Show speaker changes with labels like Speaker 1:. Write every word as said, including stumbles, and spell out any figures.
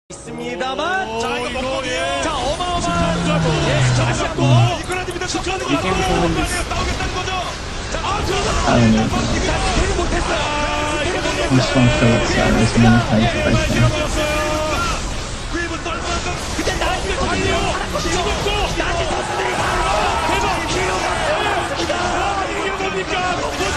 Speaker 1: 있습니다만
Speaker 2: 자 이거 먹고 예.
Speaker 1: 자 어마어마한 예, 다시 한번
Speaker 2: 이거나 됩니다.
Speaker 3: You can hold this.
Speaker 2: 나오겠다는 거죠. 자, 아,
Speaker 4: I don't know.
Speaker 1: 대를 못했어요.
Speaker 4: This one Phillips out as many times as I can.
Speaker 2: 웨이브 떨면서
Speaker 1: 근데 나한테 거든요. 나한테 섰으니까 대박.
Speaker 2: 이게 뭡니까?